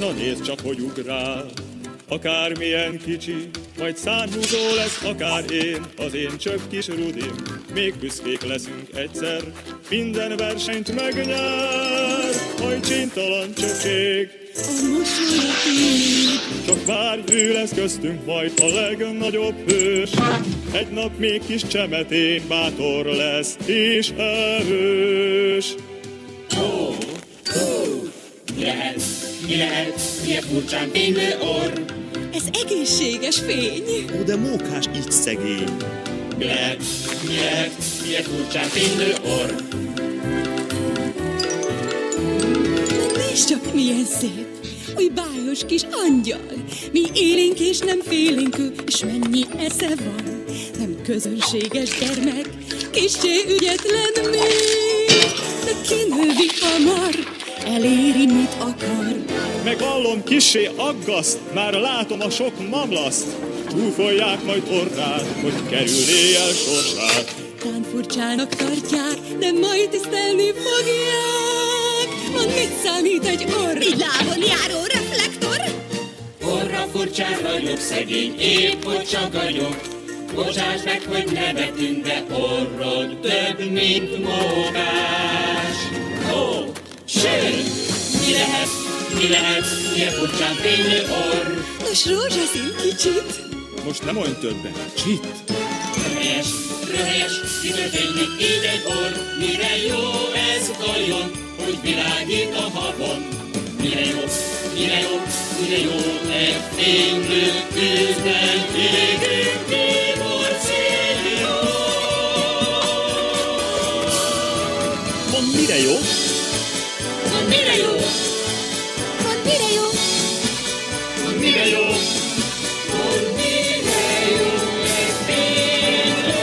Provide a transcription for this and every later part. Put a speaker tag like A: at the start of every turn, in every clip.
A: Na nézd csak, hogy ugrál. Akármilyen kicsi, majd szárnyúzó lesz akár én, az én csöpp kis Rudim. Még büszkék leszünk egyszer, minden versenyt megnyer. Hajcsíntalan csöpség,
B: a mosolyat.
A: csak várj, ő lesz köztünk majd a legnagyobb hős. Egy nap még kis csemetén bátor lesz és erős.
C: Mi lehet? Mi lehet? Milyen furcsán fénylő orr?
B: Ez egészséges fény.
D: Ó, de mókás így szegény.
C: Mi lehet? Mi lehet? Milyen furcsán fénylő orr?
B: Na nézd csak, milyen szép. Új bájos kis angyal. Mi élénk és nem félénkül, és mennyi esze van. Nem közönséges gyermek, kissé ügyetlen még. De kinővi hamar, eléri, mit akar.
A: Megvallom, kissé aggaszt, már látom a sok mamlaszt. Csúfolják majd orrát, hogy kerülné el sorsát.
B: Tán furcsának tartják, de majd tisztelni fogják. Van mit számít egy orr? Így lábon járó reflektor?
C: Orra furcsán vagyok, szegény, épp hogy csak vagyok. Bocsáss meg, hogy nevetünk, de orrod több, mint mókás. Ó, sőt, mi lehet? Mi lehet? Milyen furcsán fénylő orr?
B: Nos, rózsaszín kicsit.
A: Most nem mondj többet, csit!
C: Röhelyes, röhelyes, kitől fénylik így egy orr? Mire jó ez vajon, hogy világít a havon? Mire jó, mire jó, mire jó egy fénylő tűzben égő divorció?
A: Mondd, mire jó?
C: Mondd, mire jó?
B: Mondd, mire jó?
C: Mondd, mire jó? Mondd, mire jó egy fénylő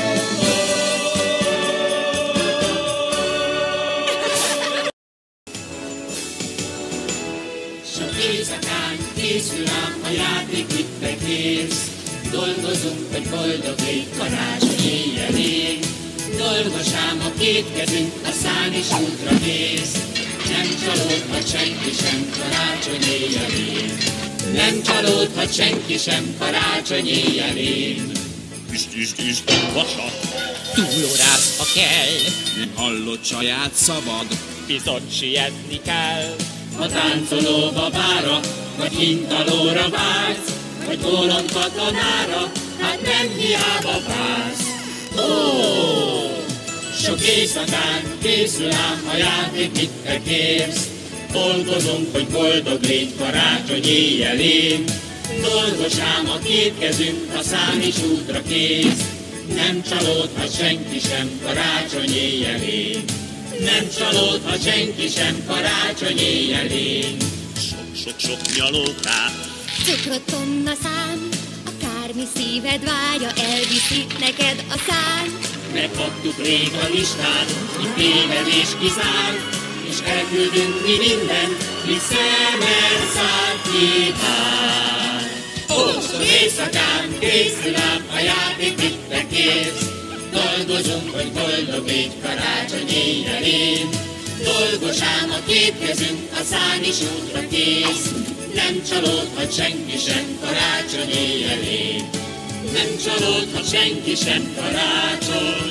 C: Sok éjszakán készül ám a játék, mit bekérsz. Dolgozunk, hogy boldog légy karácsony éjjelén. Dolgos ám a két kezünk, a szán is útra kész. Nem csalódhat senki sem karácsony éjjelén. Nem csalódhat senki sem karácsony éjjelén.
D: Üst, vasa.
E: Túlórázva kell,
D: Nem hallott saját szavad.
E: bizony sietni kell.
C: Ha táncoló babára, vagy hintalóra vágysz, vagy bolond katonára, hát nem hiába vársz. Ó, sok éjszakán készül ám a játék, mit te kérsz. Dolgozunk, hogy boldog légy karácsony éjjelén. Dolgos ám a két kezünk, a szán is útra kész. Nem csalódhat senki sem karácsony éjjelén. Nem csalódhat senki sem karácsony éjjelén.
D: Sok nyalókát.
F: Cukrot tonna szám, akármi szíved vágya, elviszi neked a szám.
C: Megkaptuk rég a listát, mi tévedés kizárt, és elküldünk mi mindent, mi szemed szárt kíván. Óstor éjszakán készül ám a játék, mit te kérsz. Dolgozunk, hogy boldog légy karácsony éjjelén. Dolgos ám a két kezünk, a szán is útra kész. Nem csalódhat senki sem karácsony éjjelén. Nem csalódhat senki sem karácsony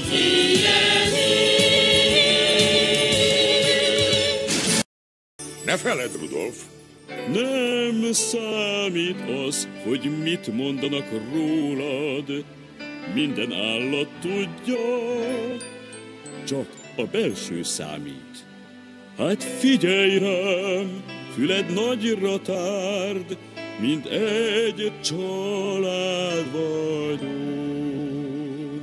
C: éjjelén.
G: Ne feledd, Rudolf!
A: Nem számít az, hogy mit mondanak rólad. Minden állat tudja, csak a belső számít. Hát figyelj rám, füled nagyra tárd, mint egy család vagyunk.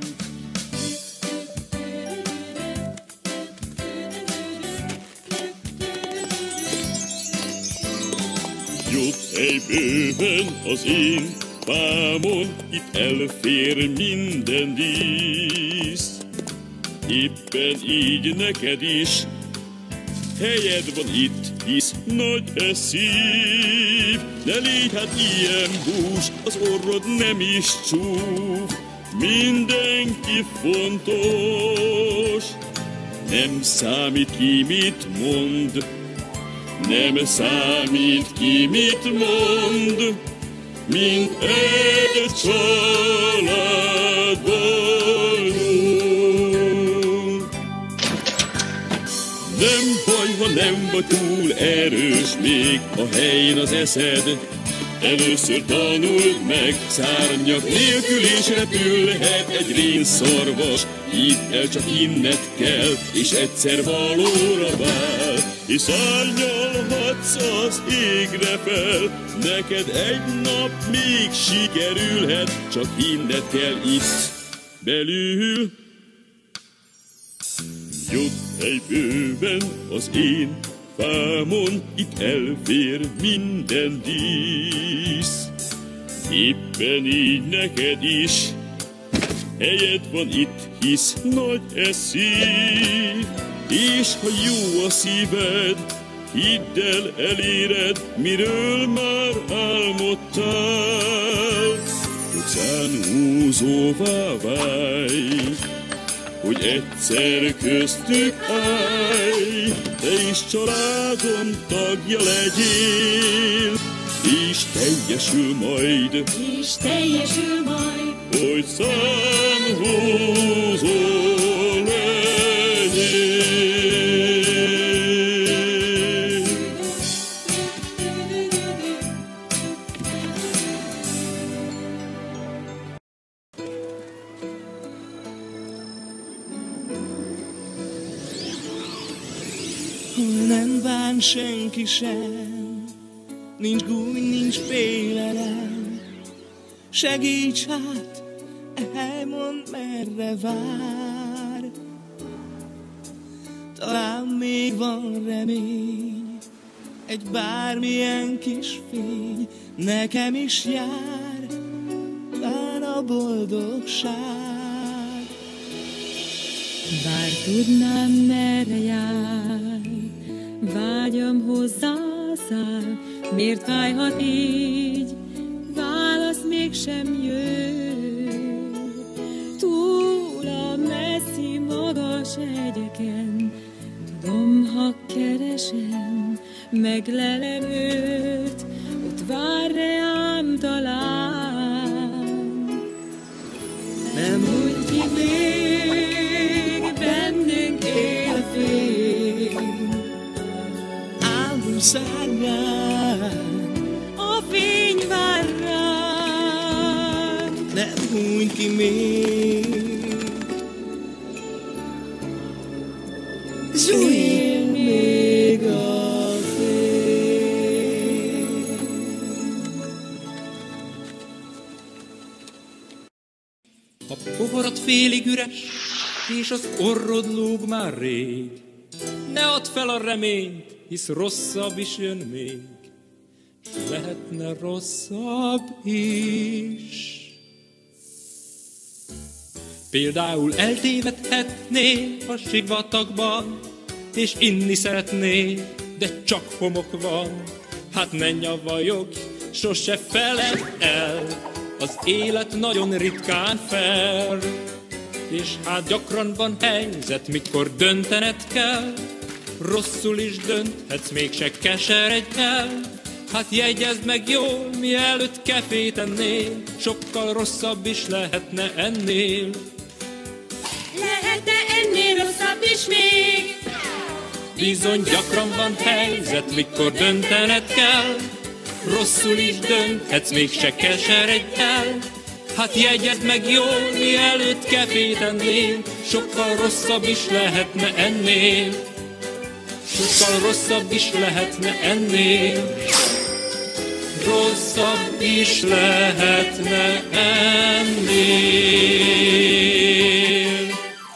A: Jut hely bőven az én fámon, itt elfér minden dísz. Éppen így neked is helyed van itt, hisz nagy e szív. Ne légy hát ilyen bús, az orrod nem is csúf. Mindenki fontos, nem számít ki mit mond. Nem számít ki, mit mond, mint egy család vagyunk. Nem baj, ha nem vagy túl erős még a helyén az eszed. Először tanuld meg, szárnyak nélkül is repülhet egy rénszarvas. Hidd el, csak hinned kell, és egyszer valóra vál. És szárnyalhatsz az égre fel, neked egy nap még sikerülhet, csak hinned kell itt belül. Jött hely bőven az én fámon, itt elfér minden dísz. Éppen így neked is helyed van itt, hisz nagy eszív. És ha jó a szíved, hidd el, eléred, miről már álmodtál. Utcán húzóvá válj, hogy egyszer köztük állj, te is családom tagja legyél, és teljesül majd, hogy számhúzó legyél.
H: Nem bán senki sem, nincs gúny, nincs félelem. Segíts hát, elmond merre vár. Talán még van remény, egy bármilyen kis fény nekem is jár, talán a boldogság.
B: Bár tudnám, merre jár, vágyam hozzá száll, miért fájhat így, válasz mégsem jön. Túl a messzi magas hegyeken, tudom, ha keresem, meglelem őt, ott vár reám talán. Nem úgy ki még bennünk él a fény,
H: Álmunk szárnyán
B: a fény vár ránk.
H: nem húny ki még. Él még a fény.
E: A poharat félig üres, és az orrod lóg már rég. Ne add fel a reményt, hisz rosszabb is jön még, s lehetne rosszabb is. Például eltévedhetnél a sivatagban, és inni szeretnél, de csak homok van. Hát ne nyavajogj, sose feledd el, az élet nagyon ritkán fel. És hát gyakran van helyzet, mikor döntened kell, rosszul is dönthetsz, mégse keseredj el. Hát jegyezd meg jól, mielőtt kefét ennél, sokkal rosszabb is lehetne ennél.
F: Lehetne ennél rosszabb is még.
E: Bizony gyakran van helyzet, mikor döntened kell, rosszul is dönthetsz, mégse keseredj el. Hát jegyezd meg jól, mielőtt kefét ennél, sokkal rosszabb is lehetne ennél. Sokkal rosszabb is lehetne ennél. Rosszabb is lehetne ennél.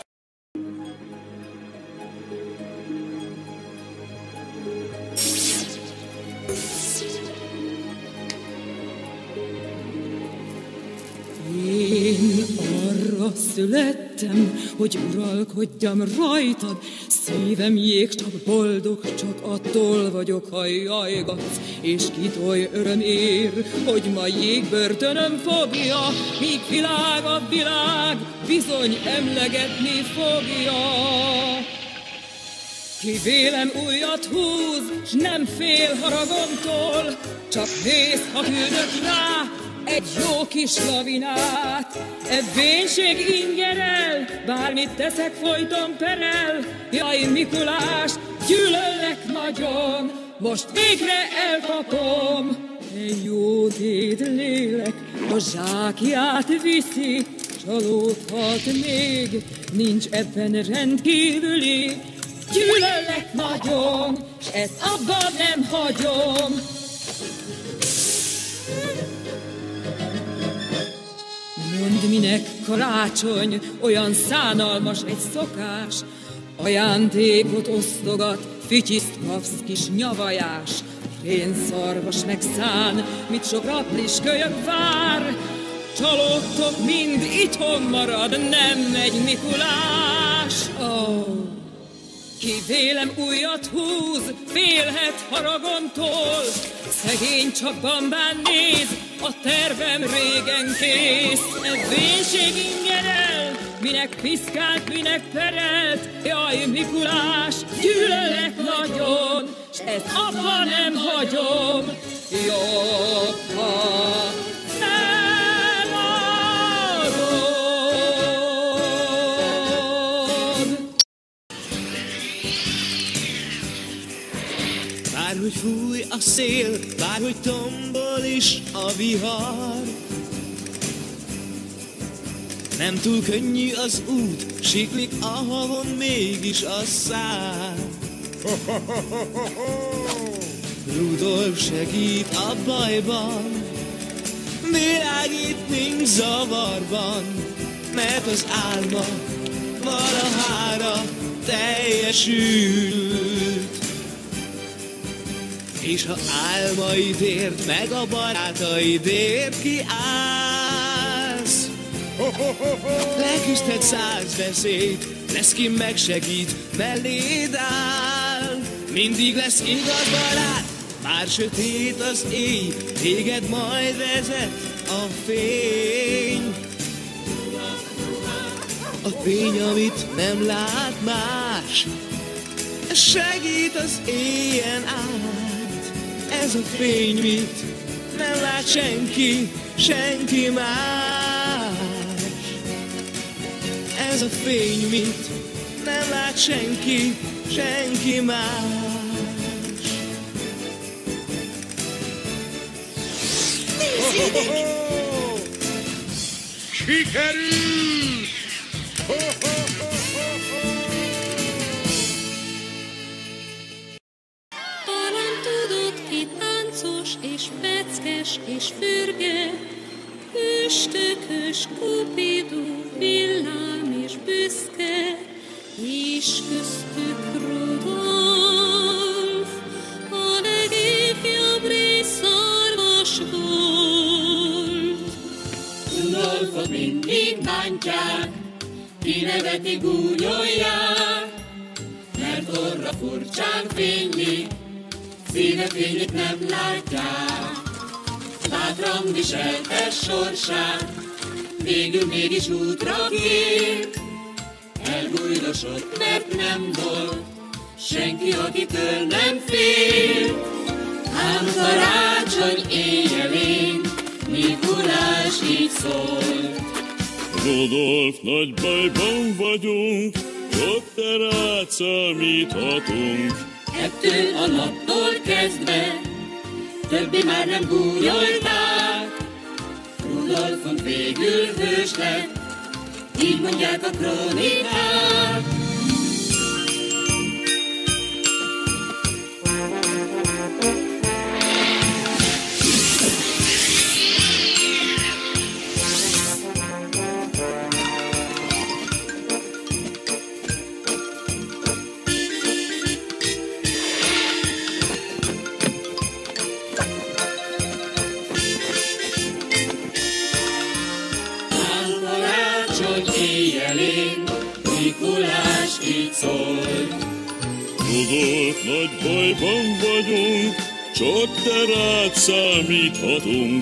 B: Én arra születtem, hogy uralkodjam rajtad, szívem jégstabb boldog, csak attól vagyok, ha jajgatsz, és kitolj örömér, hogy ma jégbörtönöm fogja, míg világ a világ bizony emlegetni fogja. Ki vélem újat húz, s nem fél haragomtól, csak néz, ha küldök rá egy jó kis lavinát. E vénység ingerel, bármit teszek, folyton perel. Jaj, Mikulás, gyűlöllek nagyon, most végre elkapom. Egy jó déd lélek a zsákját viszi, csalódhat még, nincs ebben rendkívüli. Gyűlöllek nagyon, s ezt abban nem hagyom. Mondd, minek karácsony, olyan szánalmas egy szokás, ajándékot osztogat, fütyiszt kapsz, kis nyavajás. Én szarvas megszán, mit sok raplis kölyök vár, csalódtok mind itthon marad, nem megy Mikulás. Ki vélem újat húz, félhet haragomtól, szegény csak bambán néz, a tervem régen kész. Ez vénység ingerel, minek piszkált, minek perelt. Jaj, Mikulás, gyűlöllek nagyon, s ezt abba nem hagyom. Jobb, ha
H: bárhogy fúj a szél, bárhogy tombol is a vihar, nem túl könnyű az út, siklik a havon, mégis a szár. Rudolf segít a bajban, világít nincs zavarban, mert az álma valahára teljesült. És ha álmaidért, meg a barátaidért kiállsz, leküzdhet 100 veszélyt, lesz ki megsegít, melléd áll. Mindig lesz igaz barát, bár sötét az éj, téged majd vezet a fény. A fény, amit nem lát más, segít az éjjel át. Ez a fény, mit nem lát senki, senki más. Ez a fény, mit nem lát senki, senki más.
G: Sikerült!
F: Talán tudod, ki táncos és peckes és fürge, üstökös, kupidó, villám és büszke, és köztük Rudolf, a legifjabb részszarvas volt.
C: Rudolfot mindig bántják, kineveti, gúnyolják, mert orra furcsán fényli, szíve fényét nem látják. Bátran viselte sorsát, végül mégis útra kér. Elbújdosott, mert nem volt senki, akitől nem fél. Ám karácsony éjjelén Mikulás így szólt.
A: Rudolf, nagy bajban vagyunk, csak te rád számíthatunk.
C: Ettől a naptól kezdve többé már nem gúnyolták. Rudolfon végül hős lett, így mondják a krónikák. Éjjelén Mikulás így szólt.
A: Rudolf, nagy bajban vagyunk, csak te rád számíthatunk.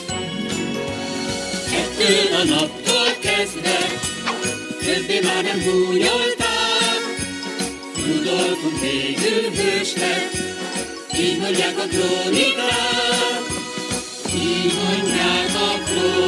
C: Ettől a naptól kezdve többé már nem gúnyolták. Rudolfunk végül hős lett, így mondják a krónikát, így mondják a krónikát.